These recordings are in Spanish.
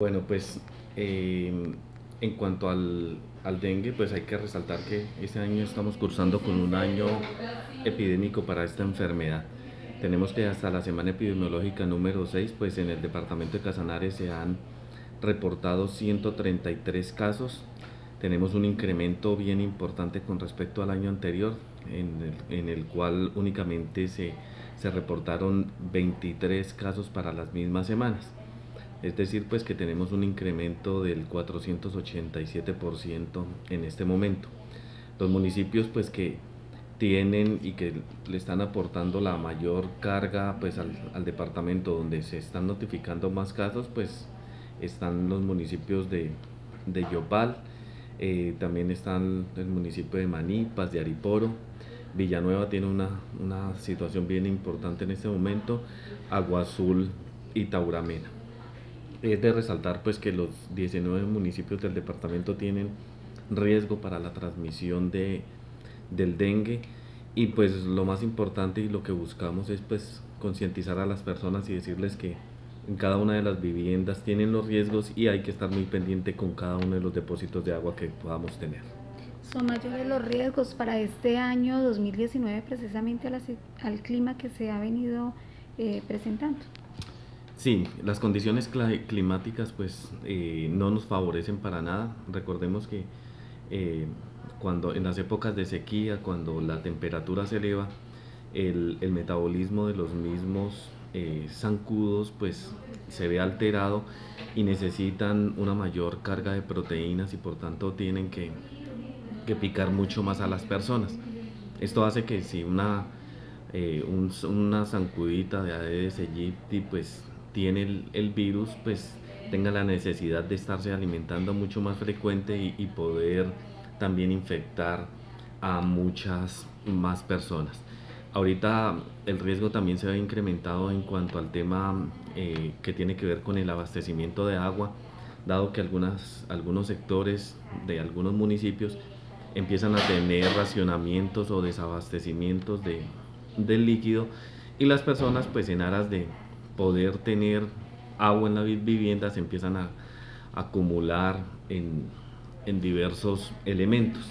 Bueno, pues en cuanto al dengue, pues hay que resaltar que este año estamos cursando con un año epidémico para esta enfermedad. Tenemos que hasta la semana epidemiológica número 6, pues en el departamento de Casanare se han reportado 133 casos. Tenemos un incremento bien importante con respecto al año anterior, en el cual únicamente se reportaron 23 casos para las mismas semanas. Es decir, pues que tenemos un incremento del 487% en este momento. Los municipios pues que tienen y que le están aportando la mayor carga pues al departamento, donde se están notificando más casos, pues están los municipios de Yopal, también están el municipio de Manipas, de Ariporo. Villanueva tiene una situación bien importante en este momento, Agua Azul y Tauramena. Es de resaltar pues que los 19 municipios del departamento tienen riesgo para la transmisión del dengue, y pues lo más importante y lo que buscamos es pues concientizar a las personas y decirles que en cada una de las viviendas tienen los riesgos y hay que estar muy pendiente con cada uno de los depósitos de agua que podamos tener. Son mayores los riesgos para este año 2019 precisamente al clima que se ha venido presentando. Sí, las condiciones climáticas pues no nos favorecen para nada. Recordemos que eh, cuando en las épocas de sequía, cuando la temperatura se eleva, el metabolismo de los mismos zancudos pues se ve alterado y necesitan una mayor carga de proteínas, y por tanto tienen que picar mucho más a las personas. Esto hace que si una zancudita de Aedes aegypti pues tiene el virus, pues tenga la necesidad de estarse alimentando mucho más frecuente y poder también infectar a muchas más personas. Ahorita el riesgo también se ha incrementado en cuanto al tema que tiene que ver con el abastecimiento de agua, dado que algunos sectores de algunos municipios empiezan a tener racionamientos o desabastecimientos del líquido, y las personas pues en aras de poder tener agua en la vivienda se empiezan a acumular en diversos elementos.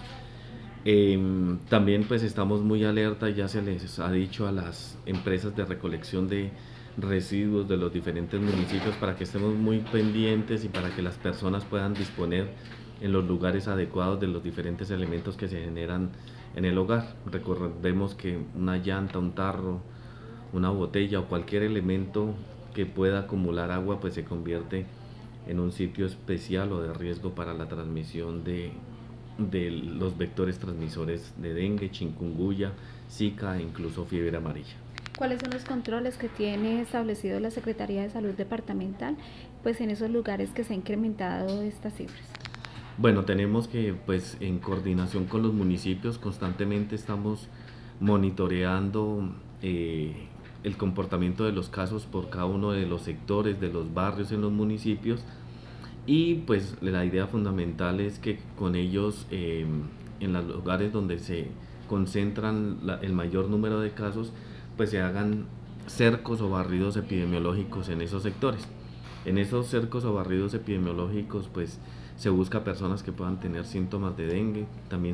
También pues estamos muy alerta, ya se les ha dicho a las empresas de recolección de residuos de los diferentes municipios para que estemos muy pendientes y para que las personas puedan disponer en los lugares adecuados de los diferentes elementos que se generan en el hogar. Recordemos que una llanta, un tarro, una botella o cualquier elemento que pueda acumular agua pues se convierte en un sitio especial o de riesgo para la transmisión de los vectores transmisores de dengue, chikungunya, zika e incluso fiebre amarilla. ¿Cuáles son los controles que tiene establecido la Secretaría de Salud Departamental pues en esos lugares que se ha incrementado estas cifras? Bueno, tenemos que pues en coordinación con los municipios constantemente estamos monitoreando el comportamiento de los casos por cada uno de los sectores, de los barrios en los municipios, y pues la idea fundamental es que con ellos en los lugares donde se concentran el mayor número de casos pues se hagan cercos o barridos epidemiológicos en esos sectores. En esos cercos o barridos epidemiológicos pues se busca personas que puedan tener síntomas de dengue. También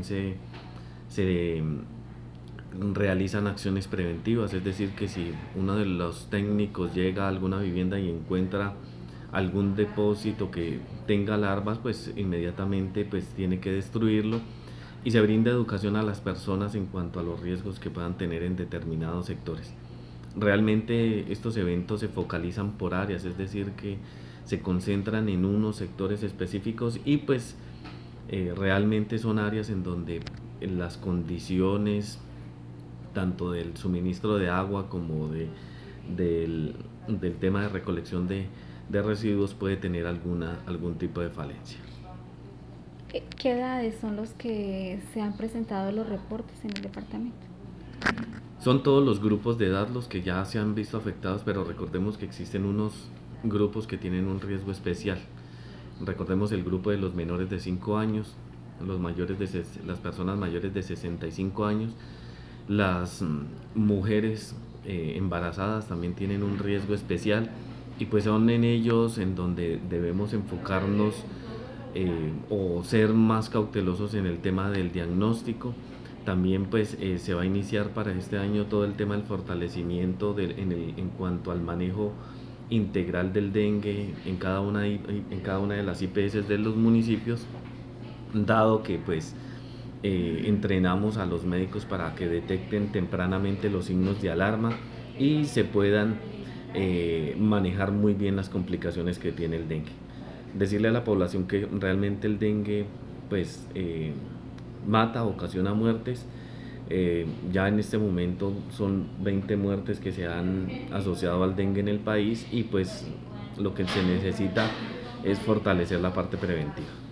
se realizan acciones preventivas, es decir, que si uno de los técnicos llega a alguna vivienda y encuentra algún depósito que tenga larvas, pues inmediatamente pues tiene que destruirlo, y se brinda educación a las personas en cuanto a los riesgos que puedan tener en determinados sectores. Realmente estos eventos se focalizan por áreas, es decir, que se concentran en unos sectores específicos y pues realmente son áreas en donde las condiciones tanto del suministro de agua como del tema de recolección de residuos puede tener algún tipo de falencia. ¿Qué edades son los que se han presentado los reportes en el departamento? Son todos los grupos de edad los que ya se han visto afectados, pero recordemos que existen unos grupos que tienen un riesgo especial. Recordemos el grupo de los menores de 5 años, las personas mayores de 65 años, las mujeres embarazadas también tienen un riesgo especial, y pues son en ellos en donde debemos enfocarnos o ser más cautelosos en el tema del diagnóstico. También pues se va a iniciar para este año todo el tema del fortalecimiento en cuanto al manejo integral del dengue en cada una de las IPS de los municipios, dado que pues entrenamos a los médicos para que detecten tempranamente los signos de alarma y se puedan manejar muy bien las complicaciones que tiene el dengue. Decirle a la población que realmente el dengue pues mata, ocasiona muertes. Ya en este momento son 20 muertes que se han asociado al dengue en el país y pues lo que se necesita es fortalecer la parte preventiva.